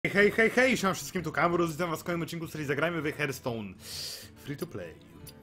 Hej, hej, hej, siema wszystkim, tu Kamru, witam was w kolejnym odcinku, w którym zagrajmy w Hearthstone Free to play.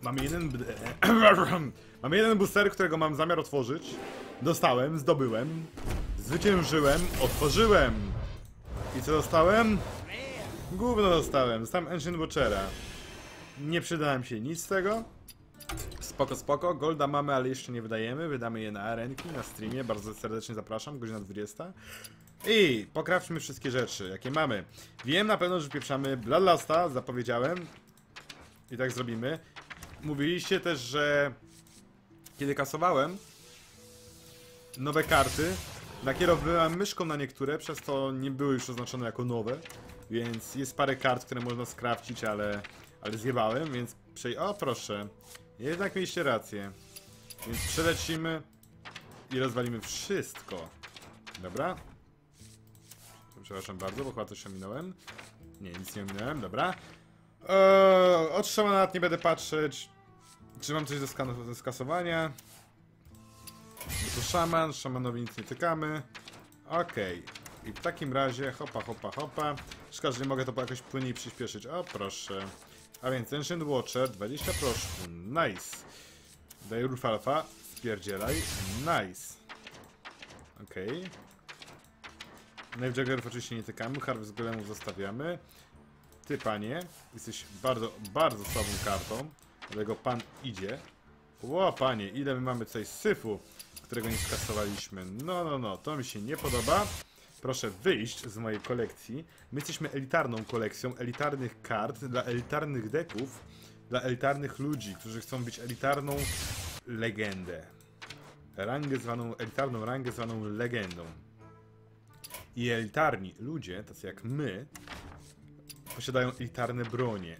Mamy jeden booster, którego mam zamiar otworzyć. Dostałem, zdobyłem, zwyciężyłem, otworzyłem. I co dostałem? Gówno dostałem Ancient Watchera. Nie przydałem się nic z tego. Spoko, spoko, golda mamy, ale jeszcze nie wydajemy. Wydamy je na arenki, na streamie, bardzo serdecznie zapraszam, godzina 20. I pokrawmy wszystkie rzeczy, jakie mamy. Wiem na pewno, że pieprzamy Bloodlusta, zapowiedziałem. I tak zrobimy. Mówiliście też, że kiedy kasowałem nowe karty, nakierowywałem myszką na niektóre, przez to nie były już oznaczone jako nowe. Więc jest parę kart, które można skrafcić, ale zjebałem, więc o proszę. Jednak mieliście rację. Więc przelecimy i rozwalimy wszystko. Dobra? Przepraszam bardzo, bo chyba coś ominąłem. Nie, nic nie ominąłem, dobra. Od szamana nie będę patrzeć. Czy mam coś do skasowania? To szaman, szamanowi nic nie tykamy. Okej. I w takim razie hopa, hopa, hopa. Szkoda, że nie mogę to jakoś płynniej przyspieszyć. O, proszę. A więc Ancient Watcher, 20 proszku. Nice. Daj Roof Alpha. Spierdzielaj. Nice. Okej. Knife Jaggerów oczywiście nie tykamy, Harvest Golemów zostawiamy. Ty, panie, jesteś bardzo, bardzo słabą kartą, dlatego pan idzie. Ło, panie, ile my mamy tutaj syfu, którego nie skasowaliśmy. No, to mi się nie podoba. Proszę wyjść z mojej kolekcji. My jesteśmy elitarną kolekcją elitarnych kart dla elitarnych deków, dla elitarnych ludzi, którzy chcą być elitarną legendę. Elitarną rangę zwaną legendą. I elitarni ludzie, tacy jak my, posiadają elitarne bronie.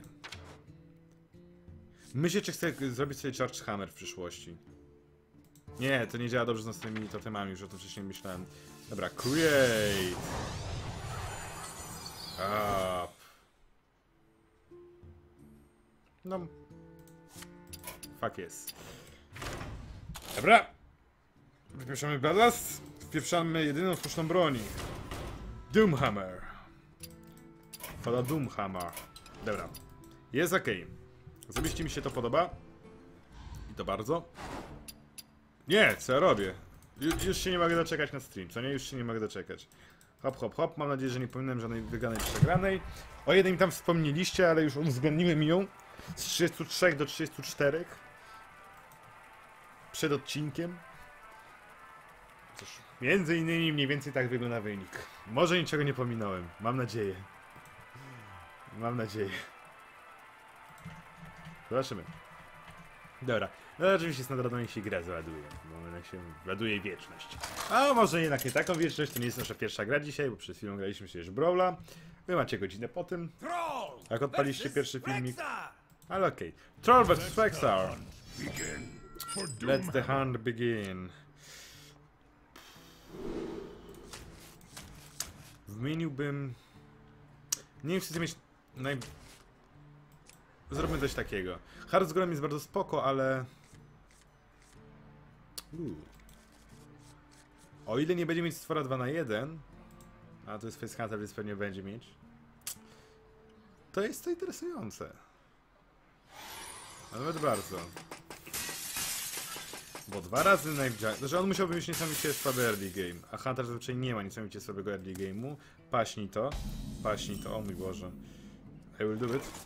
Myślę, czy chcę zrobić sobie Charge Hammer w przyszłości. Nie, to nie działa dobrze z następnymi totemami, już o tym wcześniej myślałem. Dobra, create! Up. No. Fuck yes. Dobra. Wypieszamy Bloodlust. Wpieprzamy jedyną słuszną broni. Doomhammer. Pada Doomhammer. Dobra. Jest ok. Osobiście mi się to podoba. I to bardzo. Nie, co ja robię? Już się nie mogę doczekać na stream, co nie? Już się nie mogę doczekać. Hop, hop, hop. Mam nadzieję, że nie powinienem żadnej wygranej przegranej. O jednej mi tam wspomnieliście, ale już uwzględniłem ją. Z 33 do 34. Przed odcinkiem. Cóż, między innymi mniej więcej tak wygląda wynik. Może niczego nie pominąłem. Mam nadzieję. Mam nadzieję. Zobaczymy. Dobra. No oczywiście z nadrodą się gra załaduje. Bo jednak się ładuje wieczność. A może jednak nie taką wieczność. To nie jest nasza pierwsza gra dzisiaj, bo przed chwilą graliśmy się już Brawla. Wy macie godzinę po tym. Jak odpaliście pierwszy filmik. Ale okej. Troll vs Flexar. Let the hunt begin. Wymieniłbym... Nie wiem, czy chcę mieć... Zróbmy coś takiego. Harvest Golem jest bardzo spoko, ale... O ile nie będzie mieć stwora 2 na 1, a to jest Facehunter, więc pewnie będzie mieć, to jest to interesujące. A nawet bardzo. Bo 2 razy Knife Jagger... Znaczy on musiałby mieć niesamowicie słaby early game, a Hunter zazwyczaj nie ma niesamowicie słabego early game'u. Paśnij to. Paśnij to, o mój Boże. I will do it.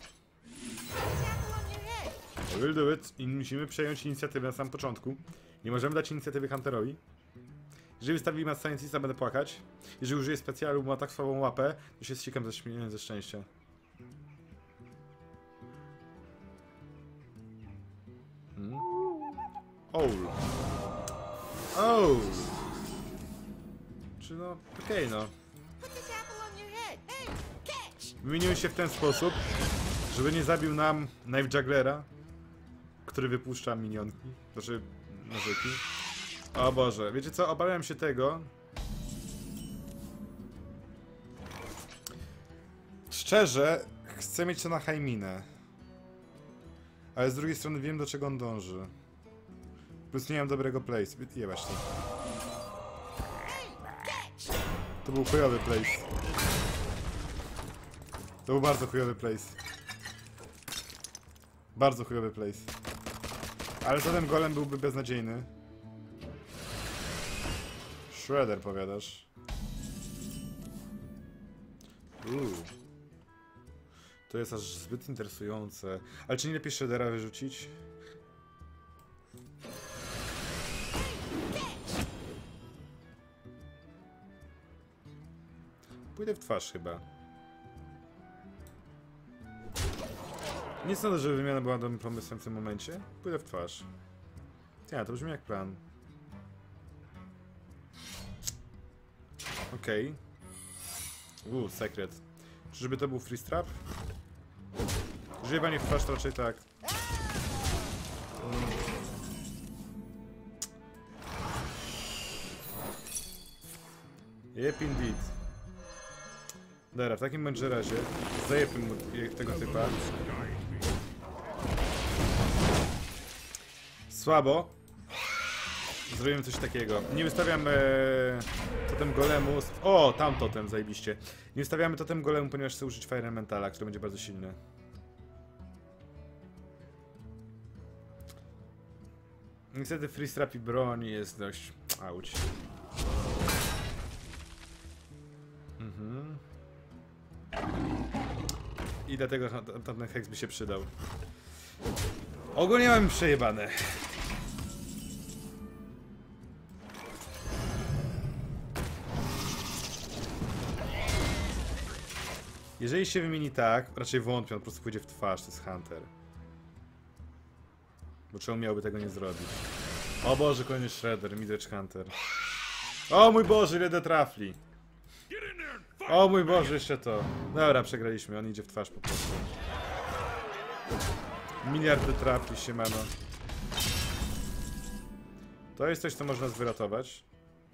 I will do it. I musimy przejąć inicjatywę na samym początku. Nie możemy dać inicjatywy Hunterowi. Jeżeli wystawi Mad Scientista, będę płakać. Jeżeli użyję specjalu, bo ma tak słabą łapę, to się ściekam ze szczęścia. Owl. Oh! Czy no... Okej, no. Wymieniłem się w ten sposób, żeby nie zabił nam Knife Jugglera, który wypuszcza minionki. Znaczy... nożyki. O Boże, wiecie co? Obawiam się tego. Szczerze, chcę mieć to na Heiminę. Ale z drugiej strony wiem, do czego on dąży. Plus nie mam dobrego place. Jebać to. To był chujowy place. To był bardzo chujowy place. Bardzo chujowy place. Ale zatem golem byłby beznadziejny. Shredder, powiadasz? To jest aż zbyt interesujące. Ale czy nie lepiej Shreddera wyrzucić? Pójdę w twarz chyba. Nie sądzę, że wymiana była dobrym pomysłem w tym momencie. Pójdę w twarz. Ja, to brzmi jak plan. Okej. Sekret. Czyżby to był freeze trap? Żywanie w twarz to raczej tak. Yep, indeed. Dobra, w takim bądź razie zajebmy mu tego typa. Słabo. Zrobimy coś takiego. Nie wystawiam totem golemu. O, tam totem, zajebiście. Nie wystawiamy totem golemu, ponieważ chcę użyć Fire Elementala, który będzie bardzo silny. Niestety freeze trap i broń jest dość... Auć. I dlatego tamten hex by się przydał. Ogólnie mam przejebane. Jeżeli się wymieni tak, raczej wątpię, on po prostu pójdzie w twarz, to jest Hunter. Bo czemu miałby tego nie zrobić? O Boże, kolejny Shredder, Midwich Hunter. O mój Boże, ile trafli. O mój Boże, jeszcze to. Dobra, przegraliśmy, on idzie w twarz po prostu. Miliard trafli, siemano. To jest coś, co można nas wyratować.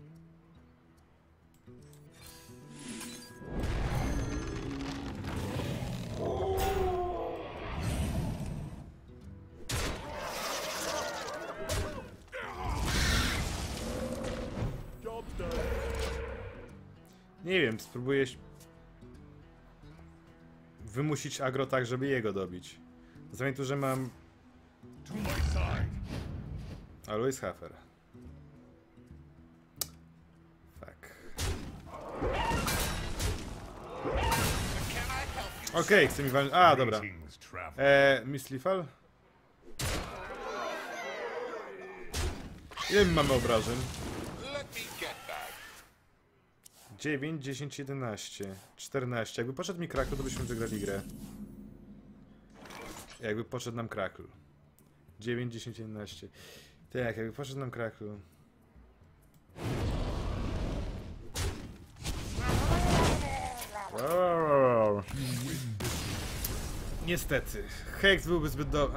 Nie wiem, spróbuję wymusić agro tak, żeby jego dobić. Zamiast tu, że mam... Always Hafer. Fuck. Okej, chce mi walnąć... A, dobra. Miss Lethal? Ile my mamy obrażeń? 9, 10, 11, 14. Jakby poszedł mi Crackle, to byśmy wygrali grę. Jakby poszedł nam Crackle. 9, 10, 11. Tak, jakby poszedł nam Crackle. Niestety. Hex byłby zbyt dobry.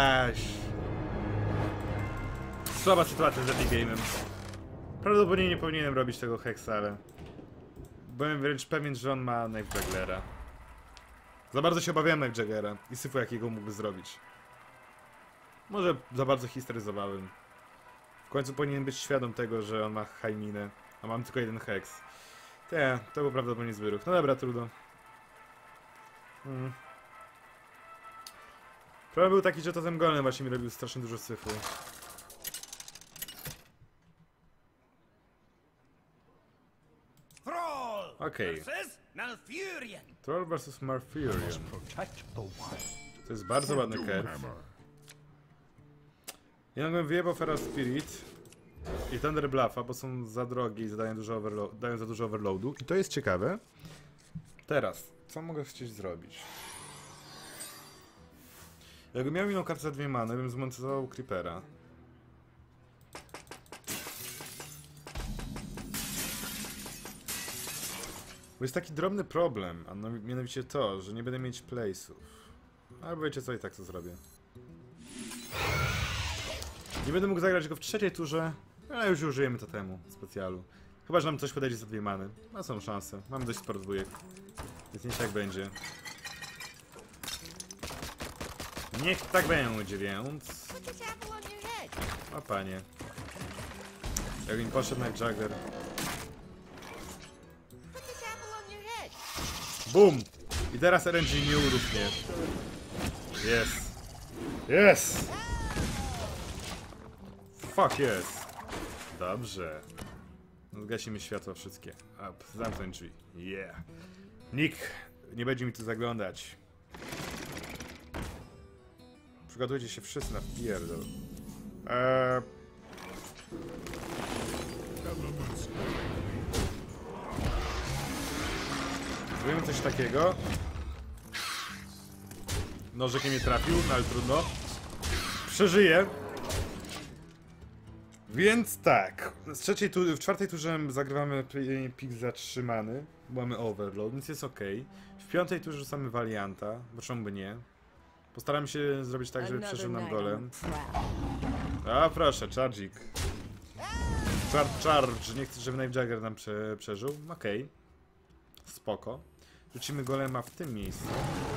Słaba sytuacja z early game'em. Prawdopodobnie nie powinienem robić tego Hexa, ale... Byłem wręcz pewien, że on ma Knife Jugglera. Za bardzo się obawiałem Knife Jugglera i syfu jakiego mógłby zrobić. Może za bardzo histeryzowałem. W końcu powinien być świadom tego, że on ma high minę, a mam tylko jeden hex. To był prawdopodobnie zły ruch. No dobra, trudno. Problem był taki, że totem golem właśnie mi robił strasznie dużo syfu. Okej. Troll vs. Malfurion. To jest bardzo ładny curve. Ja bym wyjebał Feral Spirit i Thunder Bluffa, bo są za drogie i dają za dużo overloadu. I to jest ciekawe. Teraz, co mogę chcieć zrobić? Jakbym miał inną kartę za 2 many, bym zmontował Creepera. Bo jest taki drobny problem, a mianowicie to, że nie będę mieć place'ów. Albo wiecie co, i tak to zrobię. Nie będę mógł zagrać go w trzeciej turze, ale już użyjemy totemu specjalu. Chyba, że nam coś podejdzie za 2 many. No są szanse, mamy dość sporo dwójek. Więc niech tak będzie. Niech tak będzie, więc... O panie. Jak im poszedł Knife Juggler. Bum! I teraz RNG nie uruchnie. Jest. Jest! Fuck jest. Dobrze. Zgasimy światła wszystkie. Up. Zamknąć drzwi. Yeah. Nikt nie będzie mi tu zaglądać. Przygotujcie się wszyscy na pierdol. Zrobimy coś takiego. Nożyk nie trafił, no ale trudno. Przeżyję. Więc tak. W czwartej turze zagrywamy pik zatrzymany. Bo mamy overload, więc jest ok. W piątej turze rzucamy Valianta, bo czemu by nie. Postaramy się zrobić tak, żeby przeżył nam golem. A proszę, chargik. Charge. Nie chcę, żeby Knife Jagger nam przeżył. Okej. Spoko. Rzucimy golema w tym miejscu.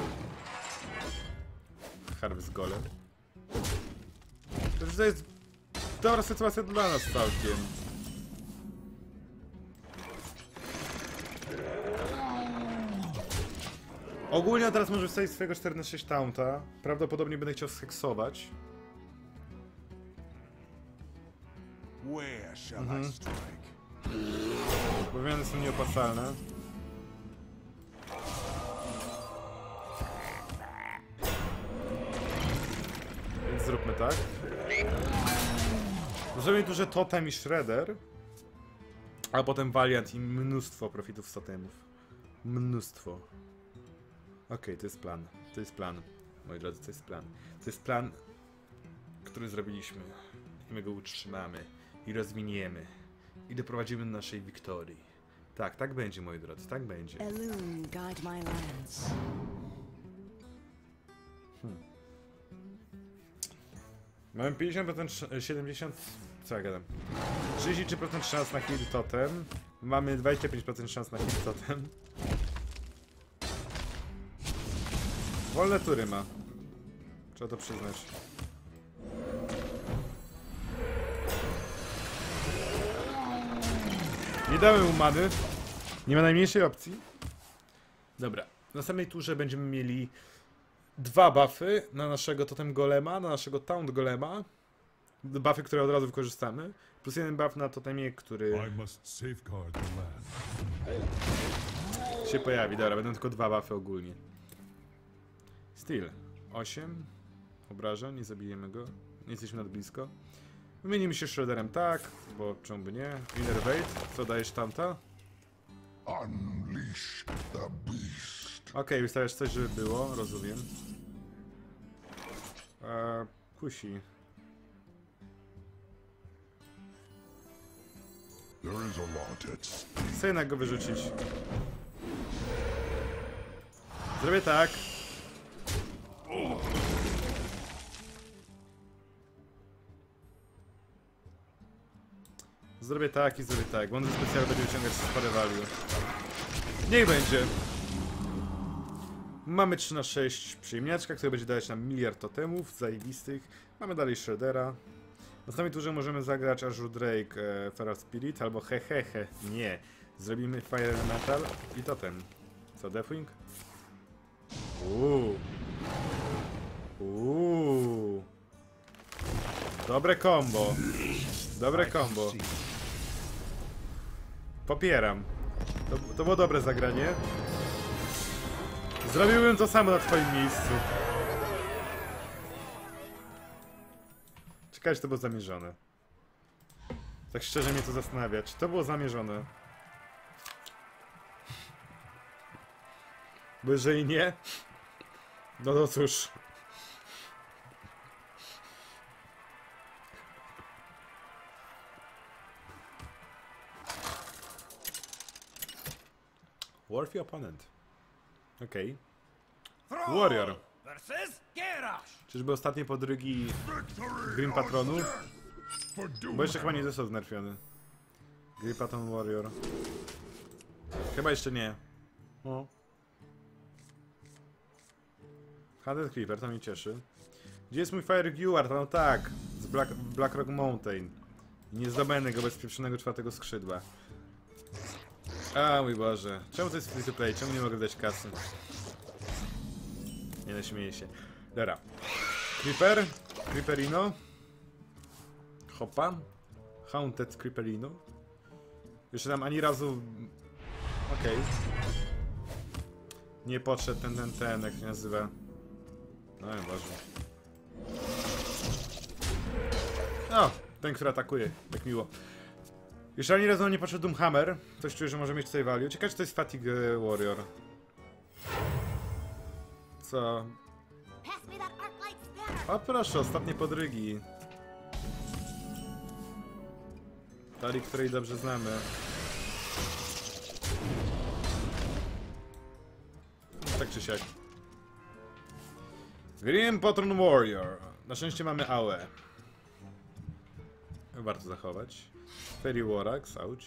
Harvest golem. To jest dobra sytuacja dla nas całkiem. Ogólnie teraz może wstawić swojego 4/6 taunta. Prawdopodobnie będę chciał zheksować. Bo wiem, są nieopłacalne. Więc zróbmy tak. Zrobimy tu, że Totem i Shredder. A potem Valiant i mnóstwo profitów z totemów. Mnóstwo. Okej, to jest plan. To jest plan. Moi drodzy, to jest plan. To jest plan, który zrobiliśmy. I my go utrzymamy. I rozwiniemy. I doprowadzimy do naszej wiktorii. Tak, tak będzie, moi drodzy, tak będzie. Mamy 50%, 70%, co ja gadam? 33% szans na heal totem. Mamy 25% szans na heal totem. Wolne tury ma. Trzeba to przyznać. Nie damy mu many. Nie ma najmniejszej opcji. Dobra. W następnej turze będziemy mieli 2 buffy na naszego totem golema, na naszego taunt golema. Buffy, które od razu wykorzystamy. Plus 1 buff na totemie, który się pojawi. Dobra, będą tylko 2 buffy ogólnie. Steel. 8 obrażeń, nie zabijemy go. Nie jesteśmy nad blisko. Wymienimy się Shredderem tak, bo czemu by nie. Innervate, co dajesz tamta? Okej, wystawiasz coś, żeby było, rozumiem. Kusi. Chcę jednak go wyrzucić. Zrobię tak. Zrobię tak i zrobię tak. Wątry specjalny będzie wyciągać spore value. Niech będzie. Mamy 3/6 przyjemniaczka, który będzie dawać nam miliard totemów zajebistych. Mamy dalej Shreddera. W następnej turze możemy zagrać Azure Drake, Feral Spirit albo hehehe. Nie. Zrobimy Fire Elemental i totem. Co, Deathwing? Dobre combo. Dobre combo. Popieram. To było dobre zagranie. Zrobiłbym to samo na twoim miejscu. Ciekawe, czy to było zamierzone. Tak szczerze mnie to zastanawia. Czy to było zamierzone? Bo jeżeli nie, no to cóż. Worthy opponent. Okej. Warrior. Czyżby ostatnie podrygi Grim Patronu? Bo jeszcze chyba nie został znerfiony. Grim Patron Warrior. Chyba jeszcze nie. O. Hunted Creeper, to mnie cieszy. Gdzie jest mój Fire Guard? No tak, z Black Rock Mountain. Nie zdobędę go bez pieprzonego 4 skrzydła. A mój Boże, czemu to jest free to play? Czemu nie mogę dać kasy? Nie naśmieję się. Dobra. Creeper. Creeperino. Hopa. Haunted Creeperino. Jeszcze tam ani razu... Okej. Nie podszedł ten, jak się nazywa. No, ważne. O! Ten, który atakuje. Tak miło. Jeszcze ani razu nie podszedł Doomhammer. Coś czuję, że może mieć tutaj value. Ciekawe, czy to jest Fatigue Warrior. Co? O proszę, ostatnie podrygi. Talii, której dobrze znamy. Tak czy siak. Grim Patron Warrior. Na szczęście mamy AOE. Warto zachować. Fairy Warax, auć.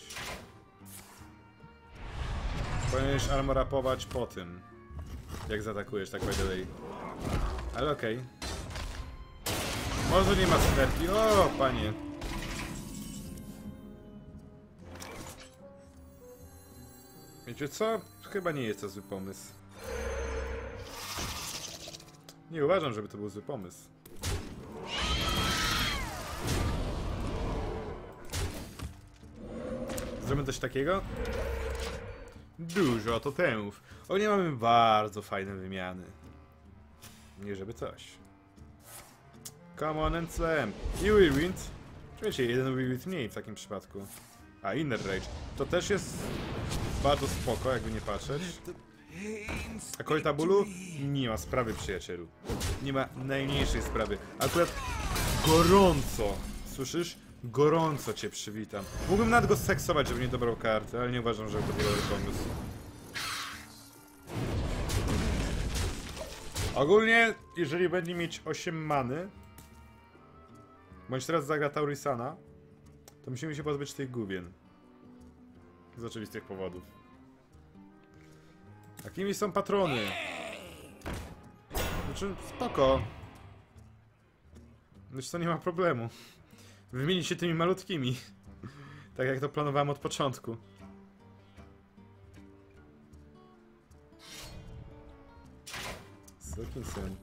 Powinieneś armorapować po tym. Jak zaatakujesz, tak by the way. Ale okej. Może nie ma synergii. O, panie. Wiecie co? Chyba nie jest to zły pomysł. Nie uważam, żeby to był zły pomysł. Zrobimy coś takiego? Dużo totemów. O, nie mamy bardzo fajne wymiany. Nie żeby coś. Come on and slam. I Whirlwind. Wiecie, jeden Whirlwind mniej w takim przypadku. A, Inner Rage. To też jest bardzo spoko, jakby nie patrzeć. A Kolta Bólu? Nie ma sprawy, przyjacielu. Nie ma najmniejszej sprawy. Akurat gorąco, słyszysz? Gorąco cię przywitam. Mógłbym nawet go seksować, żeby nie dobrał karty, ale nie uważam, że to był dobry pomysł. Ogólnie, jeżeli będzie mieć 8 many, bądź teraz zagra Taurisana, to musimy się pozbyć tych gubien. Z oczywistych powodów. Jakimi są patrony? Znaczy, spoko. Wiesz co, nie ma problemu. Wymienić się tymi malutkimi. Tak jak to planowałem od początku. Sukinsyn.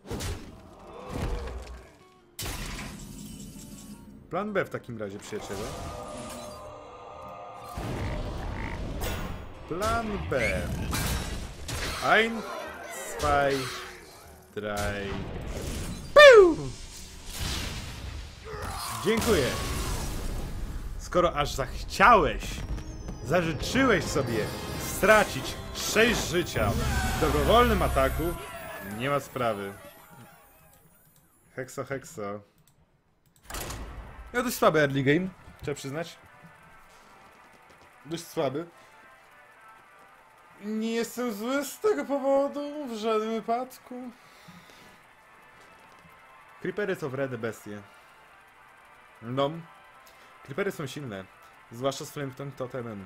Plan B w takim razie, przyjaciele. Plan B. Ein, zwei, drei. Piu! Dziękuję. Skoro aż zachciałeś, zażyczyłeś sobie stracić 6 życia w dobrowolnym ataku, nie ma sprawy. Hekso, hekso. Ja dość słaby early game, trzeba przyznać. Dość słaby. Nie jestem zły z tego powodu, w żadnym wypadku. Creepery to wredne bestie. No. Creepery są silne. Zwłaszcza z Flamestone Totemem.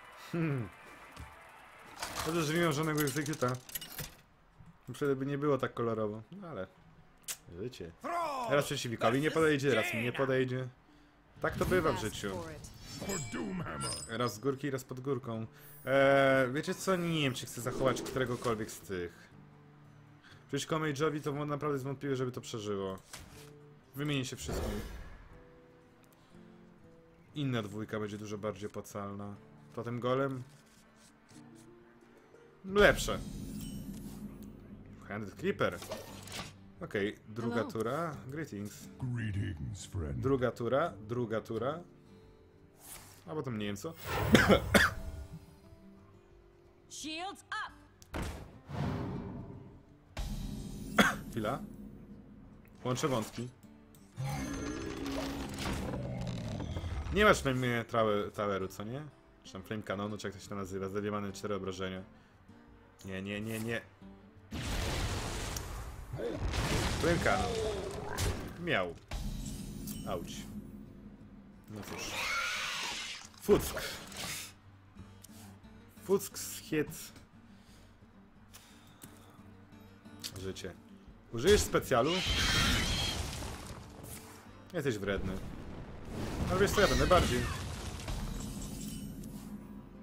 Dobrze, że nie mam żadnego executa. Wtedy by nie było tak kolorowo. No ale... Życie. Raz przeciwnikowi nie podejdzie, raz mi nie podejdzie. Tak to bywa w życiu. Raz z górki, raz pod górką. Wiecie co? Nie wiem, czy chcę zachować któregokolwiek z tych. Przeciwko Mage'owi to naprawdę jest wątpliwe, żeby to przeżyło. Wymieni się wszystkim. Inna dwójka będzie dużo bardziej opłacalna. Potem golem. Lepsze. Handed Creeper. Okej, druga tura. Greetings. Druga tura. A potem nie wiem co. Shields up. Chwila. Łączę wątki. Nie masz Flame Toweru, co nie? Czy tam Flame Canonu, czy jak to się to nazywa? Zawiewany 4 obrażenia. Nie. Flame Canon. Miał. Auć. No cóż. Fuck. Fuck hit. Życie. Użyjesz specjalu? Jesteś wredny. Ale wiesz co, ja będę bardziej.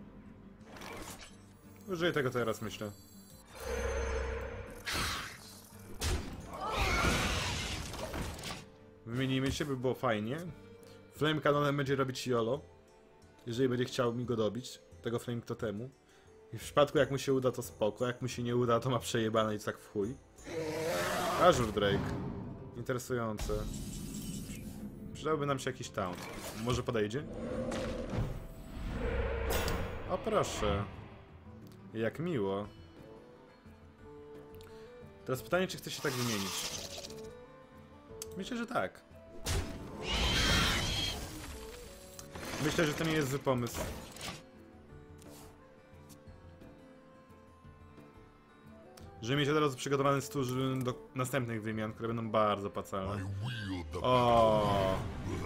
Użyję tego teraz, myślę. Wymienimy się, by było fajnie. Flame Cannonem będzie robić YOLO. Jeżeli będzie chciał mi go dobić, tego Flame Totemu. I w przypadku jak mu się uda, to spoko. Jak mu się nie uda, to ma przejebane i tak w chuj. Azure Drake. Interesujące. Przydałby nam się jakiś taunt. Może podejdzie? O proszę. Jak miło. Teraz pytanie, czy chce się tak wymienić. Myślę, że tak. Myślę, że to nie jest zły pomysł. Żeby mieć od razu przygotowany stół do następnych wymian, które będą bardzo opłacalne. O.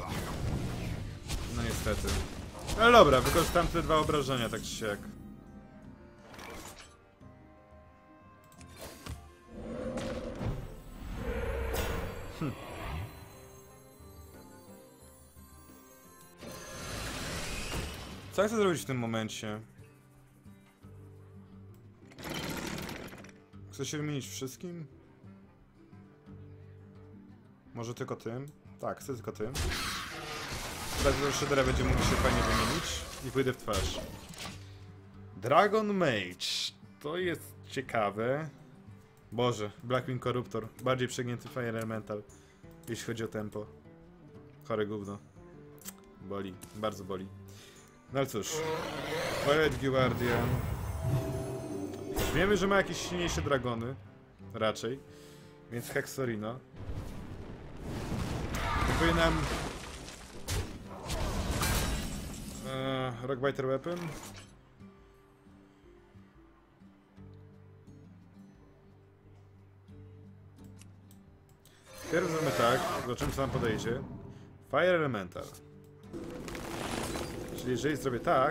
No niestety. Ale dobra, wykorzystam te 2 obrażenia, tak czy siak. Co ja chcę zrobić w tym momencie? Chcę się wymienić wszystkim? Może tylko tym? Tak, chcę tylko tym. Tak, że Shredera będzie mógł się fajnie wymienić. I pójdę w twarz. Dragon Mage. To jest ciekawe. Boże, Blackwing Corruptor. Bardziej przegnięty Fire Elemental. Jeśli chodzi o tempo. Chore gówno. Boli, bardzo boli. No ale cóż. Violet Guardian. Wiemy, że ma jakieś silniejsze dragony. Raczej. Więc Hexorino. Kupuje nam... Rockbiter Weapon. Pierw zrobimy tak, zobaczymy co nam podejdzie. Fire Elemental. Czyli jeżeli zrobię tak...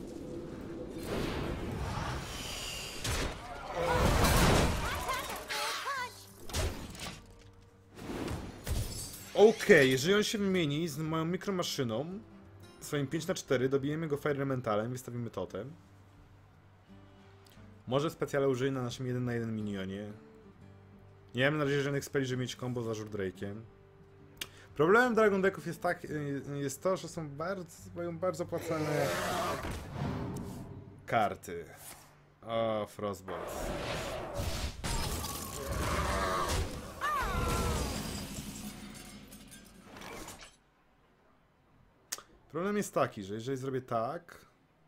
Okej, jeżeli on się wymieni z moją mikromaszyną, swoim 5×4, dobijemy go Fire Elementalem, wystawimy totem. Może specjale użyję na naszym 1×1 minionie. Nie mam na razie żadnych speli, żeby mieć combo z Azure Drake'iem. Problemem Dragon Decków jest to, że mają bardzo opłacalne karty. O, Frostbolt. Problem jest taki, że jeżeli zrobię tak...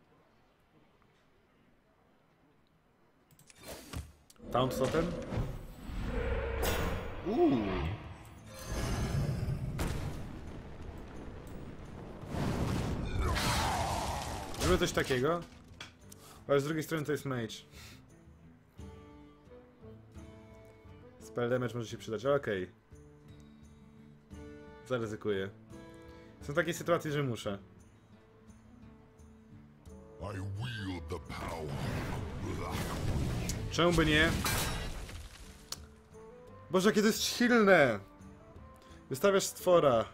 Taunt totem? Zrobię coś takiego. Ale z drugiej strony to jest mage. Spell damage może się przydać, ale okej. Zaryzykuję. Są takie sytuacje, że muszę. Czemu by nie? Boże, jakie to jest silne! Wystawiasz stwora.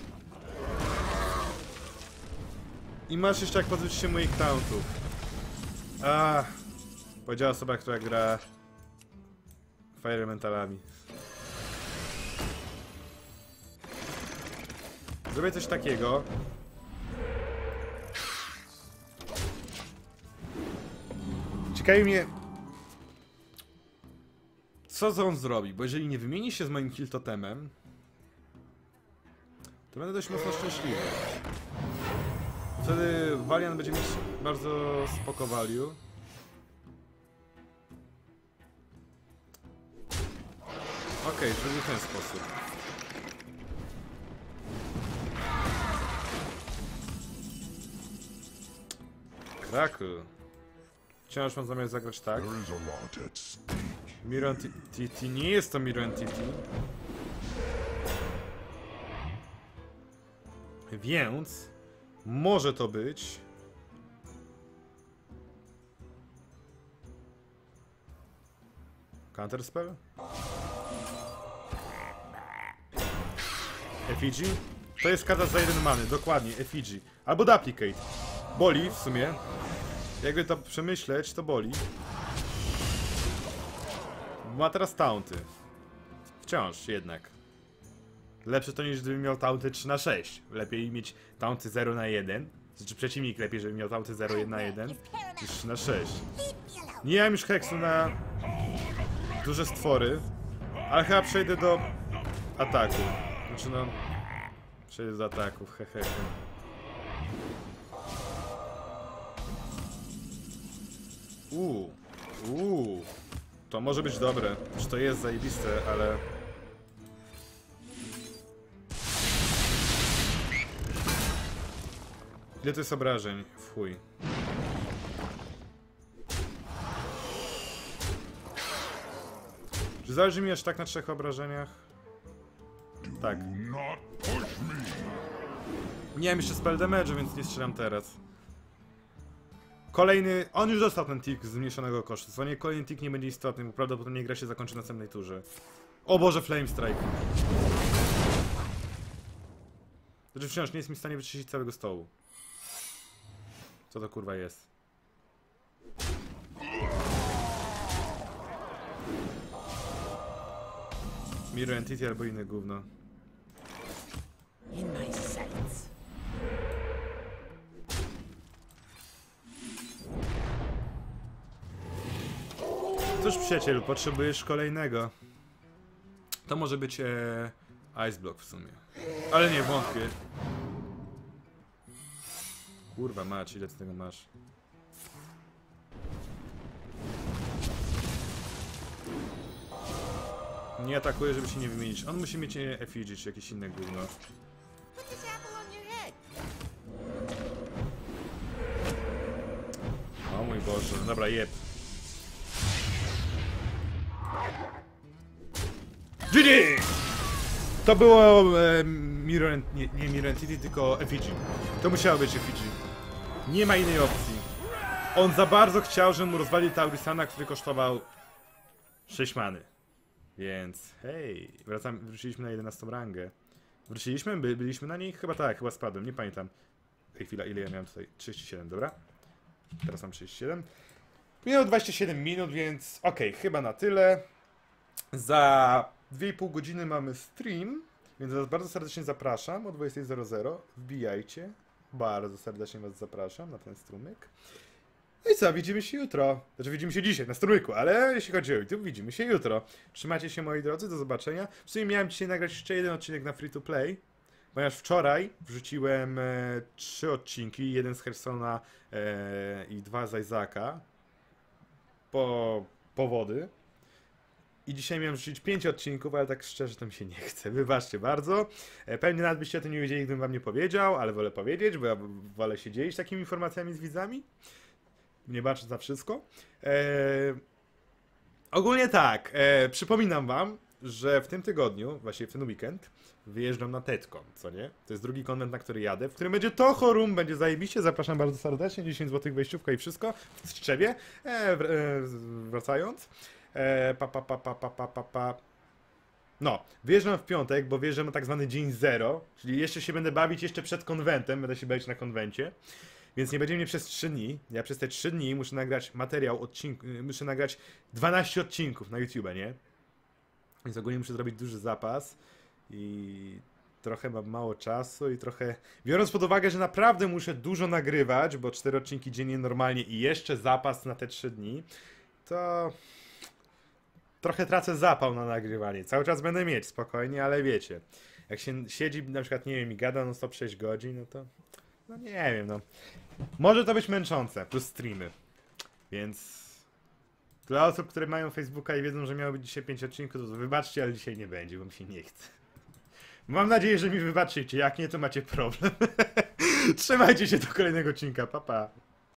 I masz jeszcze jak pozbyć się moich tauntów. Powiedziała osoba, która gra Fire Elementalami. Zrobię coś takiego. Ciekawi mnie, co on zrobi, bo jeżeli nie wymieni się z moim kill totemem, to będę dość mocno szczęśliwy. Wtedy Valiant będzie mieć bardzo spoko value. Okej, zrobię w ten sposób. Kraku. Wciąż mam zamiar zagrać tak. Mirror Entity. Nie jest to Mirror Entity. Więc może to być Counter Spell? Effigy? To jest karta za 1 many, dokładnie, Effigy. Albo Duplicate. Boli w sumie. Jakby to przemyśleć, to boli. Ma teraz taunty. Wciąż jednak. Lepsze to niż gdybym miał taunty 3/6. Lepiej mieć taunty 0/1. Znaczy przeciwnik lepiej, żeby miał taunty 0/1/1 niż 3/6. Nie mam już heksu na duże stwory, ale chyba przejdę do ataku. Znaczy no... Przejdę do ataków, hehehe. To może być dobre. Czy to jest zajebiste, ale... Ile to jest obrażeń? W chuj. Czy zależy mi aż tak na 3 obrażeniach? Tak. Nie mam jeszcze spell damage'u, więc nie strzelam teraz. Kolejny... On już dostał ten tick z zmniejszonego kosztu. Co nie, kolejny tick nie będzie istotny, bo prawdopodobnie gra się zakończy w następnej turze. O Boże, Flame Strike. Znaczy wciąż nie jest mi w stanie wyczyścić całego stołu. Co to kurwa jest? Mirror Entity albo inne gówno. In my sights. Cóż przyjacielu, potrzebujesz kolejnego. To może być Ice Block w sumie. Ale nie, wątpię. Kurwa mać, ile ty tego masz? Nie atakuje, żeby się nie wymienić. On musi mieć effigy czy jakieś inne gówno. Put this apple on your head. O mój Boże, dobra, jeb. GG! To było nie Mirror Entity, tylko effigy. To musiało być effigy. Nie ma innej opcji. On za bardzo chciał, żebym mu rozwalił Taurisana, który kosztował 6 many. Więc hej, wróciliśmy na 11 rangę. Wróciliśmy? Byliśmy na niej? Chyba tak, chyba spadłem, nie pamiętam. Ej, chwila, ile ja miałem tutaj? 37, dobra? Teraz mam 37. Minęło 27 minut, więc okej, chyba na tyle. Za 2,5 godziny mamy stream, więc was bardzo serdecznie zapraszam o 20:00. Wbijajcie. Bardzo serdecznie was zapraszam na ten strumyk. No i co, widzimy się jutro. Znaczy widzimy się dzisiaj na strumyku, ale jeśli chodzi o YouTube, widzimy się jutro. Trzymajcie się moi drodzy, do zobaczenia. W sumie miałem dzisiaj nagrać jeszcze jeden odcinek na free to play, ponieważ wczoraj wrzuciłem 3 odcinki, jeden z Hearthstone'a i 2 z Isaaca. Po powody. I dzisiaj miałem rzucić 5 odcinków, ale tak szczerze to mi się nie chce. Wybaczcie bardzo. Pewnie nawet byście o tym nie wiedzieli, gdybym wam nie powiedział, ale wolę powiedzieć, bo ja wolę się dzielić takimi informacjami z widzami. Nie baczę za wszystko. Ogólnie tak, przypominam wam, że w tym tygodniu, właściwie w ten weekend, wyjeżdżam na TEDCon, co nie? To jest drugi konwent, na który jadę, w którym będzie Toho Room, będzie zajebiście, zapraszam bardzo serdecznie, 10 zł wejściówka i wszystko, w Tczewie, wracając. No, wyjeżdżam w piątek, bo wyjeżdżam na tak zwany dzień zero, czyli jeszcze się będę bawić jeszcze przed konwentem, będę się bawić na konwencie. Więc nie będzie mnie przez 3 dni. Ja przez te 3 dni muszę nagrać materiał, muszę nagrać 12 odcinków na YouTube, nie? Więc ogólnie muszę zrobić duży zapas i trochę mam mało czasu i trochę... Biorąc pod uwagę, że naprawdę muszę dużo nagrywać, bo 4 odcinki dziennie normalnie i jeszcze zapas na te 3 dni, to... Trochę tracę zapał na nagrywanie. Cały czas będę mieć, spokojnie, ale wiecie. Jak się siedzi, na przykład, nie wiem, i gada non stop 6 godzin, no to... No nie wiem, no. Może to być męczące, plus streamy. Więc... Dla osób, które mają Facebooka i wiedzą, że miało być dzisiaj 5 odcinków, to wybaczcie, ale dzisiaj nie będzie, bo mi się nie chce. Mam nadzieję, że mi wybaczycie. Jak nie, to macie problem. Trzymajcie się do kolejnego odcinka. Pa, pa.